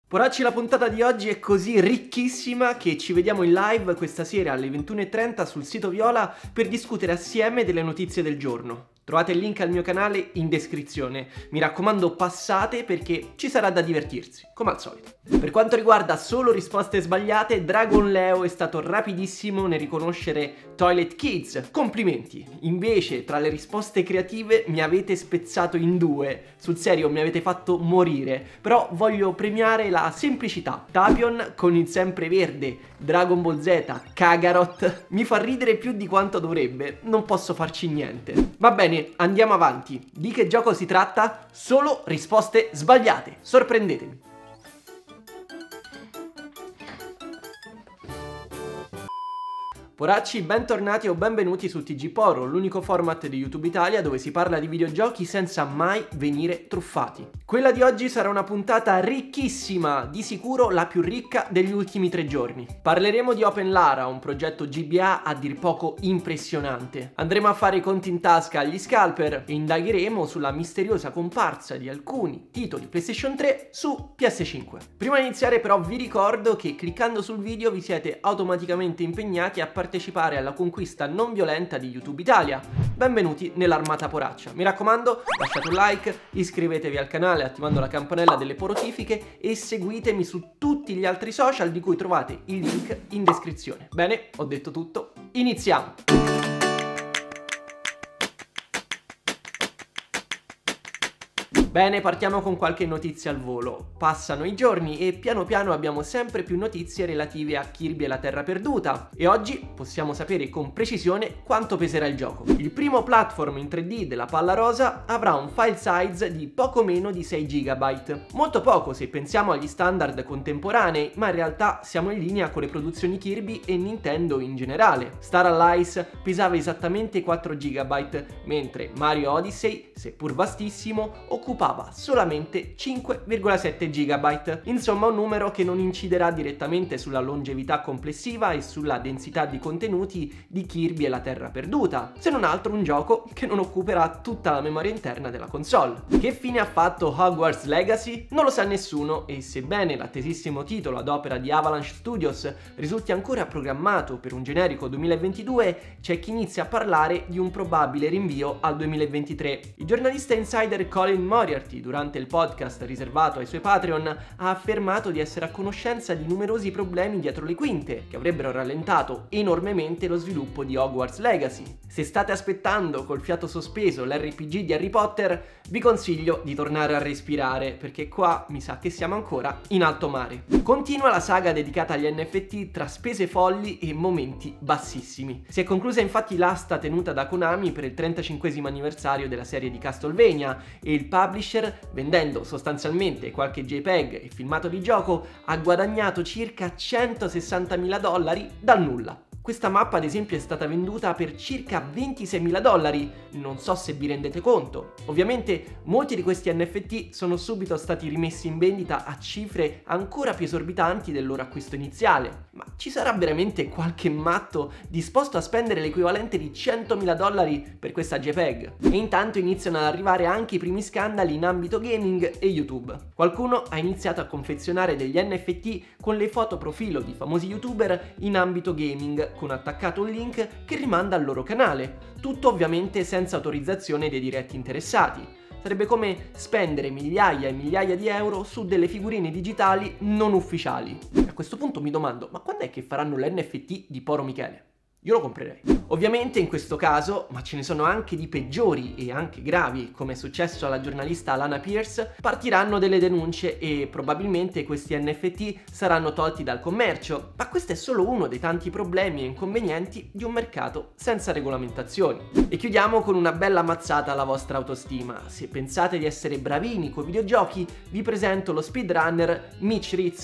Poracci, la puntata di oggi è così ricchissima che ci vediamo in live questa sera alle 21:30 sul sito Viola per discutere assieme delle notizie del giorno. Trovate il link al mio canale in descrizione. Mi raccomando, passate perché ci sarà da divertirsi, come al solito. Per quanto riguarda solo risposte sbagliate, Dragon Leo è stato rapidissimo nel riconoscere Toilet Kids. Complimenti! Invece, tra le risposte creative mi avete spezzato in due. Sul serio, mi avete fatto morire. Però voglio premiare la semplicità. Tapion con il sempreverde, Dragon Ball Z, Kakarot, mi fa ridere più di quanto dovrebbe. Non posso farci niente. Va bene. Andiamo avanti. Di che gioco si tratta? Solo risposte sbagliate. Sorprendetemi. Poracci, bentornati o benvenuti su TG Poro, l'unico format di YouTube Italia dove si parla di videogiochi senza mai venire truffati. Quella di oggi sarà una puntata ricchissima, di sicuro la più ricca degli ultimi 3 giorni. Parleremo di Open Lara, un progetto GBA a dir poco impressionante. Andremo a fare i conti in tasca agli scalper e indagheremo sulla misteriosa comparsa di alcuni titoli PlayStation 3 su PS5. Prima di iniziare però vi ricordo che cliccando sul video vi siete automaticamente impegnati a partecipare alla conquista non violenta di YouTube Italia. Benvenuti nell'armata poraccia. Mi raccomando, lasciate un like, iscrivetevi al canale attivando la campanella delle notifiche e seguitemi su tutti gli altri social di cui trovate il link in descrizione. Bene, ho detto tutto, iniziamo! Bene, partiamo con qualche notizia al volo. Passano i giorni e piano piano abbiamo sempre più notizie relative a Kirby e la Terra Perduta e oggi possiamo sapere con precisione quanto peserà il gioco. Il primo platform in 3D della palla rosa avrà un file size di poco meno di 6 GB. Molto poco se pensiamo agli standard contemporanei, ma in realtà siamo in linea con le produzioni Kirby e Nintendo in generale. Star Allies pesava esattamente 4 GB, mentre Mario Odyssey, seppur vastissimo, occupava solamente 5,7 GB. Insomma, un numero che non inciderà direttamente sulla longevità complessiva e sulla densità di contenuti di Kirby e la Terra Perduta, se non altro un gioco che non occuperà tutta la memoria interna della console. Che fine ha fatto Hogwarts Legacy? Non lo sa nessuno e sebbene l'attesissimo titolo ad opera di Avalanche Studios risulti ancora programmato per un generico 2022, c'è chi inizia a parlare di un probabile rinvio al 2023. Il giornalista insider Colin Moriarty, durante il podcast riservato ai suoi Patreon, ha affermato di essere a conoscenza di numerosi problemi dietro le quinte che avrebbero rallentato enormemente lo sviluppo di Hogwarts Legacy. Se state aspettando col fiato sospeso l'RPG di Harry Potter, vi consiglio di tornare a respirare perché qua mi sa che siamo ancora in alto mare. Continua la saga dedicata agli NFT tra spese folli e momenti bassissimi. Si è conclusa infatti l'asta tenuta da Konami per il 35esimo anniversario della serie di Castlevania e il publisher, vendendo sostanzialmente qualche JPEG e filmato di gioco, ha guadagnato circa $160.000 dal nulla. Questa mappa ad esempio è stata venduta per circa $26.000, non so se vi rendete conto. Ovviamente molti di questi NFT sono subito stati rimessi in vendita a cifre ancora più esorbitanti del loro acquisto iniziale. Ma ci sarà veramente qualche matto disposto a spendere l'equivalente di $100.000 per questa JPEG? E intanto iniziano ad arrivare anche i primi scandali in ambito gaming e YouTube. Qualcuno ha iniziato a confezionare degli NFT con le foto profilo di famosi YouTuber in ambito gaming, con attaccato un link che rimanda al loro canale, tutto ovviamente senza autorizzazione dei diretti interessati. Sarebbe come spendere migliaia e migliaia di euro su delle figurine digitali non ufficiali. A questo punto mi domando, ma quando è che faranno l'NFT di Poro Michele? Io lo comprerei. Ovviamente in questo caso, ma ce ne sono anche di peggiori e anche gravi, come è successo alla giornalista Alana Pierce, partiranno delle denunce e probabilmente questi NFT saranno tolti dal commercio, ma questo è solo uno dei tanti problemi e inconvenienti di un mercato senza regolamentazioni. E chiudiamo con una bella mazzata alla vostra autostima. Se pensate di essere bravini coi videogiochi, vi presento lo speedrunner Mitch Ritz,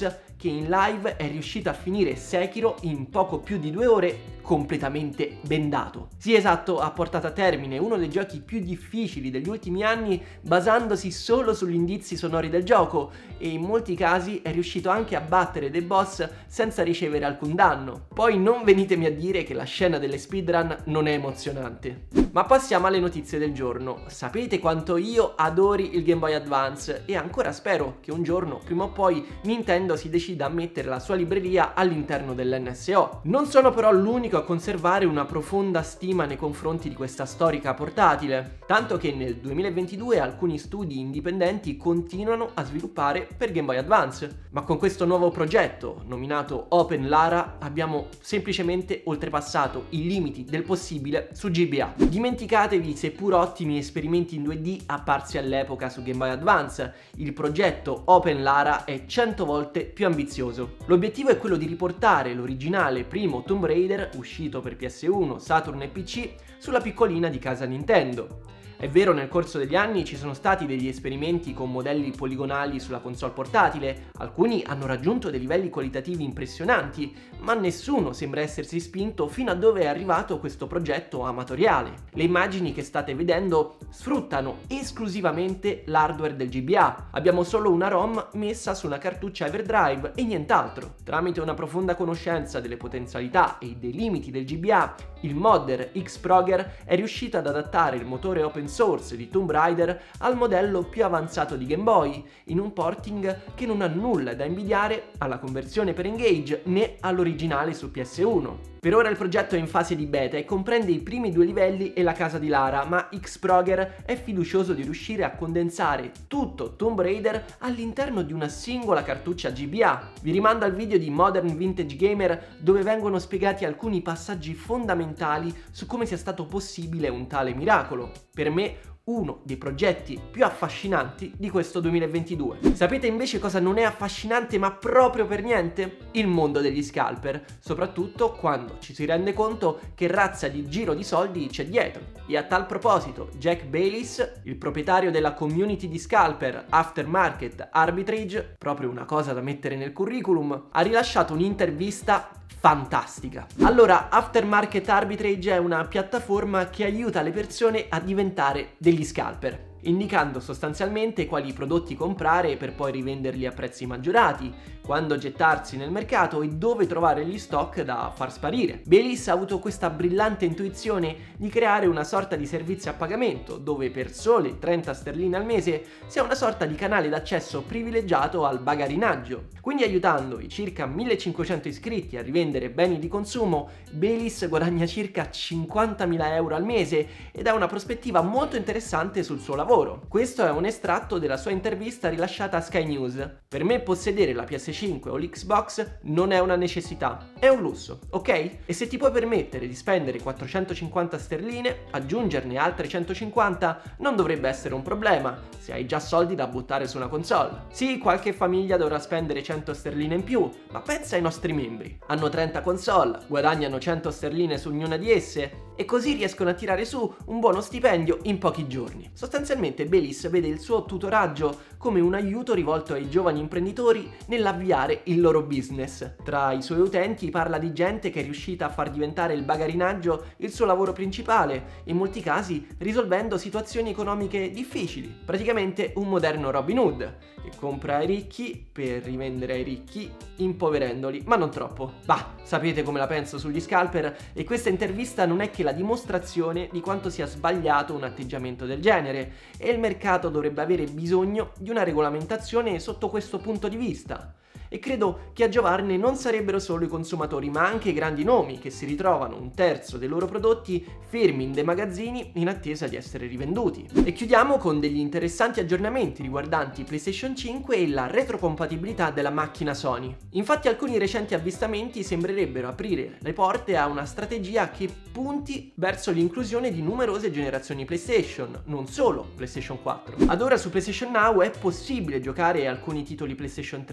che in live è riuscito a finire Sekiro in poco più di 2 ore completamente bendato. Sì, esatto, ha portato a termine uno dei giochi più difficili degli ultimi anni basandosi solo sugli indizi sonori del gioco e in molti casi è riuscito anche a battere dei boss senza ricevere alcun danno. Poi non venitemi a dire che la scena delle speedrun non è emozionante. Ma passiamo alle notizie del giorno. Sapete quanto io adori il Game Boy Advance e ancora spero che un giorno, prima o poi, Nintendo si decida a mettere la sua libreria all'interno dell'NSO. Non sono però l'unico a conservare una profonda stima nei confronti di questa storica portatile, tanto che nel 2022 alcuni studi indipendenti continuano a sviluppare per Game Boy Advance. Ma con questo nuovo progetto, nominato Open Lara, abbiamo semplicemente oltrepassato i limiti del possibile su GBA. Dimenticatevi i seppur ottimi esperimenti in 2D apparsi all'epoca su Game Boy Advance, il progetto Open Lara è 100 volte più ambizioso. L'obiettivo è quello di riportare l'originale primo Tomb Raider, uscito per PS1, Saturn e PC, sulla piccolina di casa Nintendo. È vero, nel corso degli anni ci sono stati degli esperimenti con modelli poligonali sulla console portatile, alcuni hanno raggiunto dei livelli qualitativi impressionanti, ma nessuno sembra essersi spinto fino a dove è arrivato questo progetto amatoriale. Le immagini che state vedendo sfruttano esclusivamente l'hardware del GBA, abbiamo solo una ROM messa su una cartuccia Everdrive e nient'altro. Tramite una profonda conoscenza delle potenzialità e dei limiti del GBA, il modder Xprogger è riuscito ad adattare il motore open source di Tomb Raider al modello più avanzato di Game Boy, in un porting che non ha nulla da invidiare alla conversione per Engage né all'originale su PS1. Per ora il progetto è in fase di beta e comprende i primi 2 livelli e la casa di Lara, ma Xprogger è fiducioso di riuscire a condensare tutto Tomb Raider all'interno di una singola cartuccia GBA. Vi rimando al video di Modern Vintage Gamer dove vengono spiegati alcuni passaggi fondamentali su come sia stato possibile un tale miracolo. Per me uno dei progetti più affascinanti di questo 2022. Sapete invece cosa non è affascinante ma proprio per niente? Il mondo degli scalper, soprattutto quando ci si rende conto che razza di giro di soldi c'è dietro. E a tal proposito, Jack Bayliss, il proprietario della community di scalper Aftermarket Arbitrage, proprio una cosa da mettere nel curriculum, ha rilasciato un'intervista fantastica. Allora, Aftermarket Arbitrage è una piattaforma che aiuta le persone a diventare degli scalper, indicando sostanzialmente quali prodotti comprare per poi rivenderli a prezzi maggiorati, quando gettarsi nel mercato e dove trovare gli stock da far sparire. Bayliss ha avuto questa brillante intuizione di creare una sorta di servizio a pagamento, dove per sole 30 sterline al mese sia una sorta di canale d'accesso privilegiato al bagarinaggio. Quindi aiutando i circa 1500 iscritti a rivendere beni di consumo, Bayliss guadagna circa 50.000 euro al mese ed ha una prospettiva molto interessante sul suo lavoro. Questo è un estratto della sua intervista rilasciata a Sky News. Per me possedere la PS5 o l'Xbox non è una necessità, è un lusso, ok? E se ti puoi permettere di spendere 450 sterline, aggiungerne altre 150 non dovrebbe essere un problema, se hai già soldi da buttare su una console. Sì, qualche famiglia dovrà spendere 100 sterline in più, ma pensa ai nostri membri. Hanno 30 console, guadagnano 100 sterline su ognuna di esse e così riescono a tirare su un buono stipendio in pochi giorni. Sostanzialmente Bayliss vede il suo tutoraggio come un aiuto rivolto ai giovani imprenditori nell'avviare il loro business. Tra i suoi utenti parla di gente che è riuscita a far diventare il bagarinaggio il suo lavoro principale, in molti casi risolvendo situazioni economiche difficili. Praticamente un moderno Robin Hood, che compra ai ricchi per rivendere ai ricchi impoverendoli, ma non troppo. Bah, sapete come la penso sugli scalper e questa intervista non è che la dimostrazione di quanto sia sbagliato un atteggiamento del genere e il mercato dovrebbe avere bisogno di una regolamentazione sotto questo punto di vista. E credo che a giovarne non sarebbero solo i consumatori, ma anche i grandi nomi che si ritrovano un terzo dei loro prodotti fermi in dei magazzini in attesa di essere rivenduti. E chiudiamo con degli interessanti aggiornamenti riguardanti PlayStation 5 e la retrocompatibilità della macchina Sony. Infatti alcuni recenti avvistamenti sembrerebbero aprire le porte a una strategia che punti verso l'inclusione di numerose generazioni PlayStation, non solo PlayStation 4. Ad ora su PlayStation Now è possibile giocare alcuni titoli PlayStation 3, ma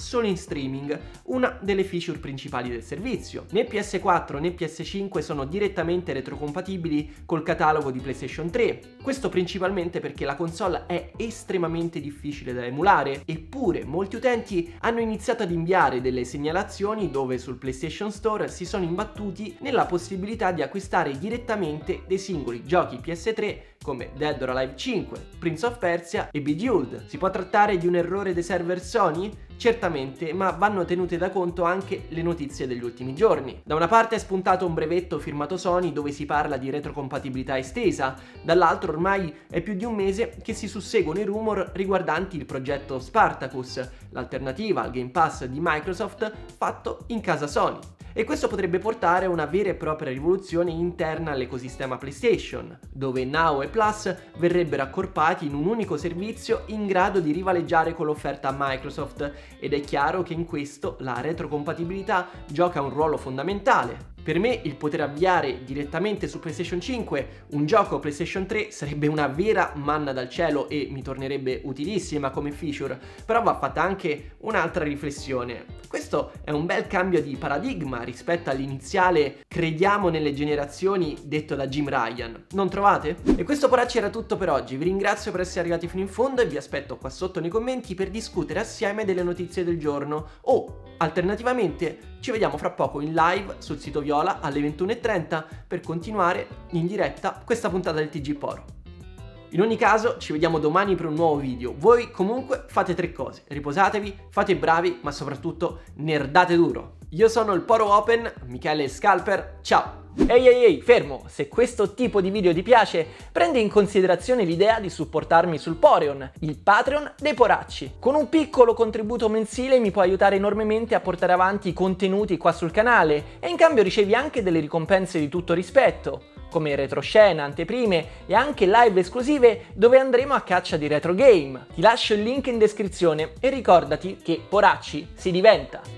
solo in streaming, una delle feature principali del servizio. Né PS4 né PS5 sono direttamente retrocompatibili col catalogo di PlayStation 3, questo principalmente perché la console è estremamente difficile da emulare, eppure molti utenti hanno iniziato ad inviare delle segnalazioni dove sul PlayStation Store si sono imbattuti nella possibilità di acquistare direttamente dei singoli giochi PS3 come Dead or Alive 5, Prince of Persia e Bejeweled. Si può trattare di un errore dei server Sony? Certamente, ma vanno tenute da conto anche le notizie degli ultimi giorni. Da una parte è spuntato un brevetto firmato Sony dove si parla di retrocompatibilità estesa, dall'altro ormai è più di un mese che si susseguono i rumor riguardanti il progetto Spartacus, l'alternativa al Game Pass di Microsoft fatto in casa Sony. E questo potrebbe portare a una vera e propria rivoluzione interna all'ecosistema PlayStation, dove Now e Plus verrebbero accorpati in un unico servizio in grado di rivaleggiare con l'offerta Microsoft, ed è chiaro che in questo la retrocompatibilità gioca un ruolo fondamentale. Per me il poter avviare direttamente su PlayStation 5 un gioco PlayStation 3 sarebbe una vera manna dal cielo e mi tornerebbe utilissima come feature, però va fatta anche un'altra riflessione. Questo è un bel cambio di paradigma rispetto all'iniziale crediamo nelle generazioni detto da Jim Ryan, non trovate? E questo poracci era tutto per oggi, vi ringrazio per essere arrivati fino in fondo e vi aspetto qua sotto nei commenti per discutere assieme delle notizie del giorno o alternativamente ci vediamo fra poco in live sul sito Viola alle 21:30 per continuare in diretta questa puntata del TG Poro. In ogni caso ci vediamo domani per un nuovo video. Voi comunque fate 3 cose: riposatevi, fate i bravi, ma soprattutto nerdate duro. Io sono il Poro Open, Michele Scalper, ciao! Ehi, fermo! Se questo tipo di video ti piace, prendi in considerazione l'idea di supportarmi sul Poreon, il Patreon dei poracci. Con un piccolo contributo mensile mi puoi aiutare enormemente a portare avanti i contenuti qua sul canale e in cambio ricevi anche delle ricompense di tutto rispetto, come retroscena, anteprime e anche live esclusive dove andremo a caccia di retro game. Ti lascio il link in descrizione e ricordati che poracci si diventa!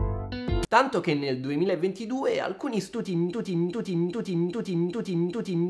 Tanto che nel 2022 alcuni studi